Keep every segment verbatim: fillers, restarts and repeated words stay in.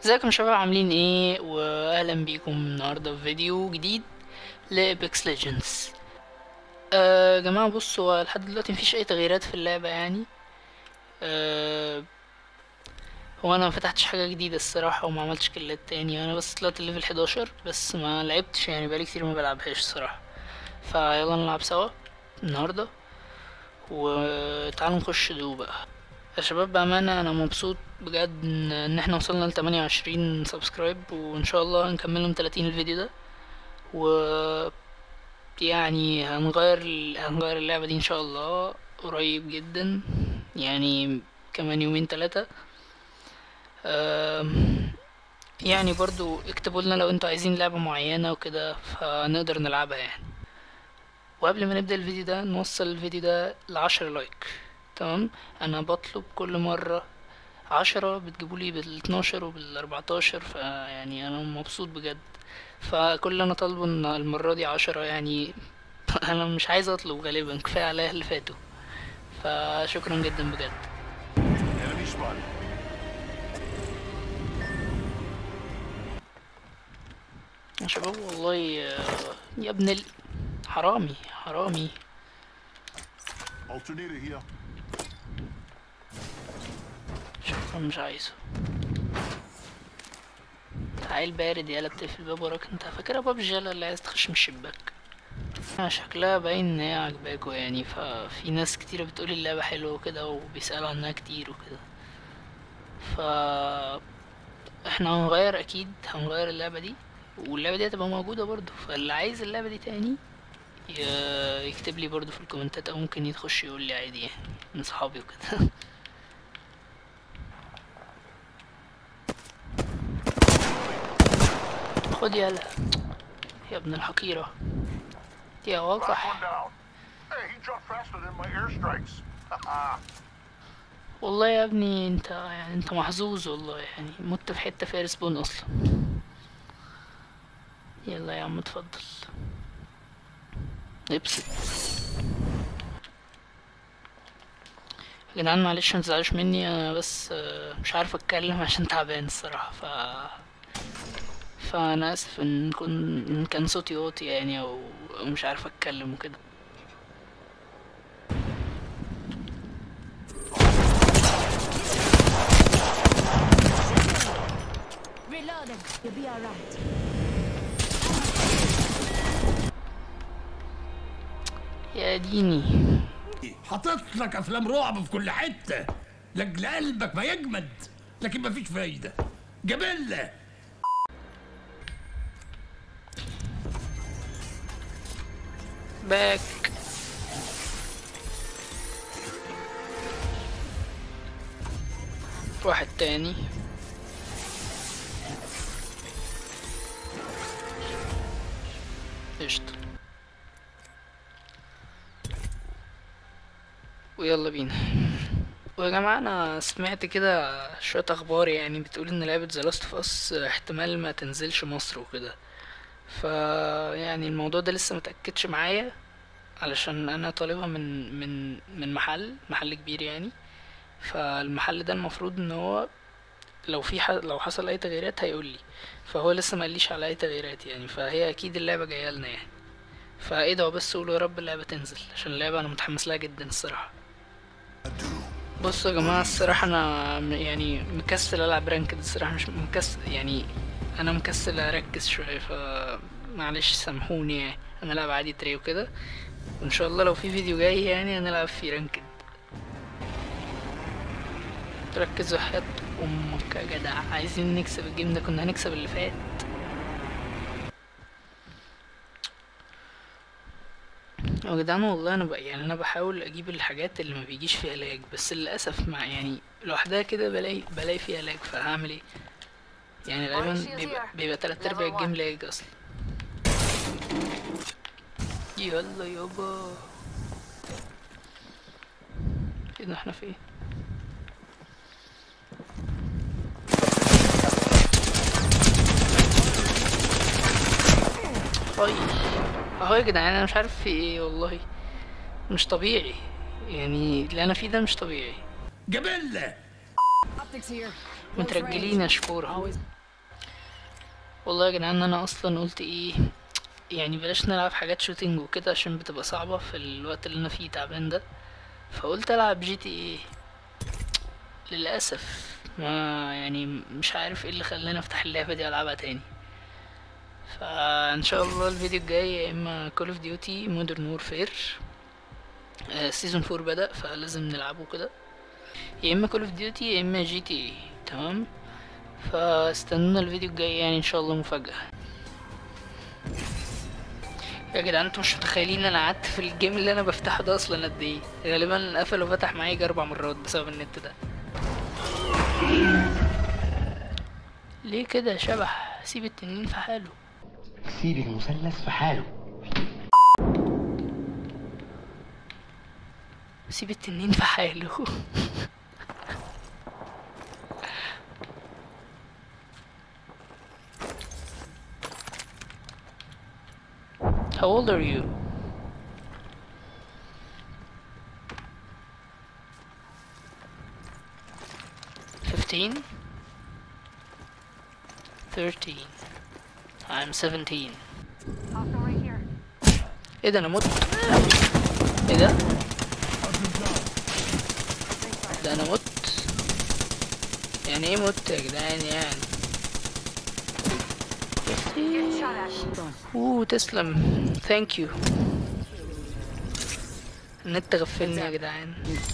ازيكم يا شباب، عاملين ايه؟ واهلا بيكم النهارده في فيديو جديد لابيكس ليجندز. آه جماعه، بصوا، هو لحد دلوقتي مفيش اي تغييرات في اللعبه يعني. آه هو انا ما فتحتش حاجه جديده الصراحه، وما عملتش كلات تاني. انا بس طلعت الليفل حداشر بس، ما لعبتش يعني، بقالي كتير ما بلعبهاش الصراحه. فيلا نلعب سوا النهارده، وتعالوا نخش دو بقى. يا شباب، بأمانة أنا مبسوط بجد إن إن احنا وصلنا لتمانية وعشرين سبسكرايب، وإن شاء الله هنكملهم تلاتين الفيديو ده. و يعني هنغير هنغير اللعبة دي إن شاء الله قريب جدا، يعني كمان يومين تلاتة. أم، يعني برضو اكتبوا لنا لو انتوا عايزين لعبة معينة وكده، فنقدر نلعبها يعني. وقبل ما نبدأ الفيديو ده، نوصل الفيديو ده لعشرة لايك. تمام. انا بطلب كل مرة عشرة، بتجيبولي بالاتناشر وبالاربعتاشر، فيعني انا مبسوط بجد. فكل اللي انا طالبه ان المرة دي عشرة يعني. انا مش عايز اطلب، غالبا كفاية عليا اللي فاتوا. فشكرا جدا بجد. Enemy spotted. يا شباب والله، آه، يا ابن ال... حرامي حرامي. Alternator here. شكرا، مش عايزه. تعال بارد يالا، بتقفل الباب وراك؟ انت فاكرها بابجي يالا اللي عايز تخش من الشباك؟ آه، شكلها باين ان هي عجباكوا يعني، ففي ناس كتيرة بتقول اللعبة حلوة وكده، وبيسألوا عنها كتير وكده. ف احنا هنغير، اكيد هنغير اللعبة دي، واللعبة دي هتبقى موجودة برضو. فاللي عايز اللعبة دي تاني ي- يكتب لي برضو في الكومنتات، او ممكن يخش يقول لي عادي يعني، من صحابي وكده. خد يالا يا ابن الحقيرة يا Last one وقح. down. Hey, he dropped faster than my airstrikes. والله يا ابني انت يعني انت محظوظ والله، يعني مت في حتة فيها ريسبون اصلا. يلا يا عم اتفضل، ابسط. يا جدعان معلش متزعلوش مني، انا بس آه، مش عارف اتكلم عشان تعبان الصراحة. ف فانا اسف ان كن ان كان صوتي واطي يعني، او أو مش عارف اتكلم وكده. Reloading. You'll be alright. يا ديني. حاطط لك افلام رعب في كل حته لاجل قلبك ما يجمد، لكن مفيش فايده. جبله. باك. واحد تاني. قشطة. ويلا بينا. ويا جماعة، أنا سمعت كده شوية أخبار يعني بتقول إن لعبة ذا لاست اوف اس احتمال ما تنزلش مصر وكده. ف يعني الموضوع ده لسه متأكدش معايا، علشان أنا طالبها من من من محل محل كبير يعني. فالمحل ده المفروض إن هو لو في ح... لو حصل أي تغييرات هيقولي. فهو لسه مقاليش على أي تغييرات يعني، فهي أكيد اللعبة جاية لنا يعني. فادعوا بس، قولوا يا رب اللعبة تنزل، عشان اللعبة أنا متحمس لها جدا الصراحة. بصوا يا جماعة، الصراحة أنا م- يعني مكسل ألعب رانكد الصراحة، مش مكسل يعني. أنا مكسل أركز شوية، ف معلش سامحوني يعني. أنا ألعب عادي تري وكده، وإن شاء الله لو في فيديو جاي يعني هنلعب فيه رانكد. ركزوا حياة أمك يا جدع، عايزين نكسب الجيم ده، كنا هنكسب اللي فات. يا جدعان والله انا بقى يعني انا بحاول اجيب الحاجات اللي ما بيجيش فيها لاج، بس للاسف مع يعني لوحدها كده بلاقي بلاقي فيها لاج، فهعمل ايه؟ يعني Body غالبا shield بيبقى here. بيبقى تلات ارباع Level one. الجيم لاج اصلا. يلا يابا. ايه ده؟ احنا في ايه؟ هاي. اهو يا جدعان، انا مش عارف في ايه والله. مش طبيعي يعني، اللي انا فيه ده مش طبيعي. جبله. Optics here. Close range. مترجلين يا شكورة. Always. والله يا جدعان انا اصلا قلت ايه، يعني بلاش نلعب حاجات شوتينج وكده عشان بتبقى صعبة في الوقت اللي انا فيه تعبان ده. فقلت العب جي تي ايه. للاسف ما يعني مش عارف ايه اللي خلاني افتح اللعبة دي العبها تاني. فان شاء الله الفيديو الجاي يا اما كول اوف ديوتي مودرن وورفير سيزون فور بدأ فلازم نلعبه كده، يا اما كول اوف ديوتي يا اما جي تي ايه. تمام، فاستنونا الفيديو الجاي يعني ان شاء الله مفاجأة. يا جدعان انتوا مش متخيلين انا قعدت في الجيم اللي انا بفتحه ده اصلا قد ايه. غالبا قفل وفتح معايا يجي اربع مرات بسبب النت ده. ليه كده يا شبح؟ سيب التنين في حاله. سيب المثلث في حاله. سيب التنين في حاله. How old are you? Fifteen? Thirteen. I'm seventeen. ايه ده انا مت؟ ايه ده؟ ده انا مت؟ يعني ايه مت يا جدعان يعني؟ اوه تسلم، ثانك يو. النت غفلني يا جدعان.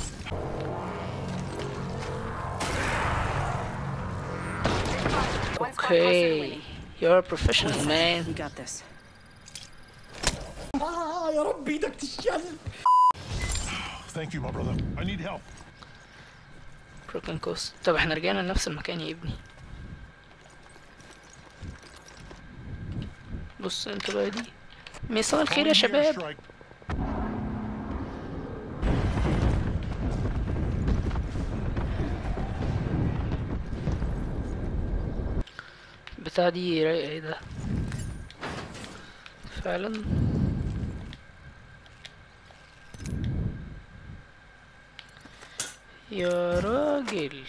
اوكي you're a professional man. We got this. آه يا رب ايدك تشل. Thank you, my brother. I need help. broken coast. طب احنا رجعنا لنفس المكان يا ابني. بص انت بقى دي. مساء الخير يا Calling the شباب. airstrike. بتاع دي رايقة ايه ده فعلا. يا راجل.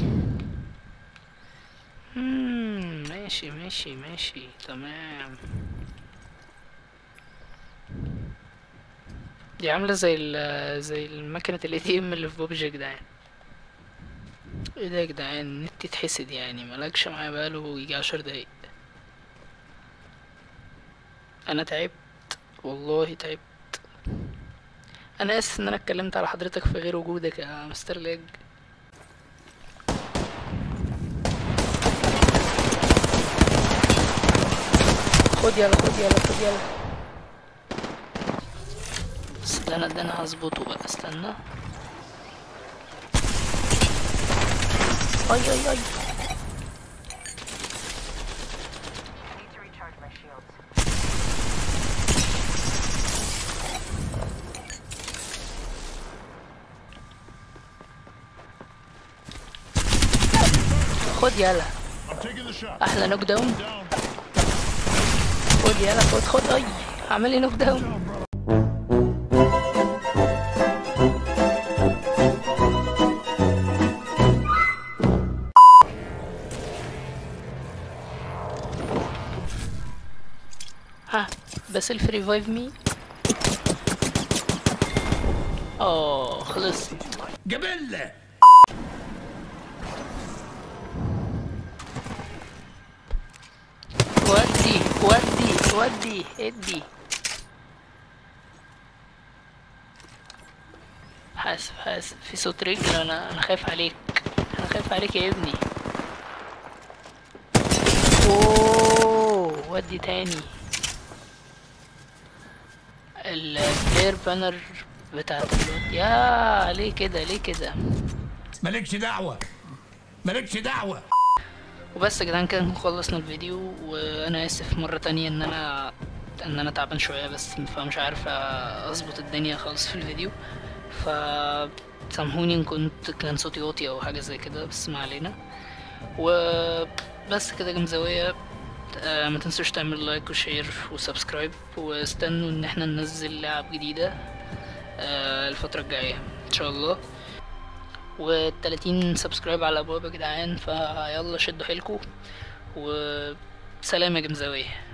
مم، ماشي ماشي ماشي تمام. دي عاملة زي ال زي المكنة الاي تي ام اللي في بوبجي يا جدعان. ايه ده يا جدعان؟ النت يتحسد يعني ملكش معايا بقاله يجي عشر دقايق. انا تعبت والله تعبت. انا اسف ان انا اتكلمت على حضرتك في غير وجودك يا مستر ليج. خد يلا خد يلا خد يلا. استنى ده انا هظبطه بقى، استنى. اي اي اي. خد يلا. I'm taking the shot. احلى نوك داون. Down. خد يلا خد خد. اي عمل لي نوك داون. ها بس الف ريفايف مي. اه خلص. جبلة. ودي ودي ودي ادي. حاسب حاسب في صوت رجل. انا انا خايف عليك، انا خايف عليك يا ابني. اوه ودي تاني. البلاير بانر بتاعت الواد. يا ليه كده ليه كده؟ مالكش دعوة، مالكش دعوة. وبس يا جدعان كده نكون خلصنا الفيديو. وانا اسف مرة تانية ان انا ان انا تعبان شوية بس فمش عارف اظبط الدنيا خالص في الفيديو. ف سامحوني ان كنت كان صوتي واطي او حاجة زي كده، بس ما علينا. وبس كده جمزاوية. آه، ما تنسوش تعمل لايك وشير وسبسكرايب، واستنوا ان احنا ننزل لعب جديدة آه، الفترة الجاية ان شاء الله. والتلاتين سبسكرايب على الابواب يا جدعان، فيلا شدوا حيلكوا. و سلام يا جمزاوية.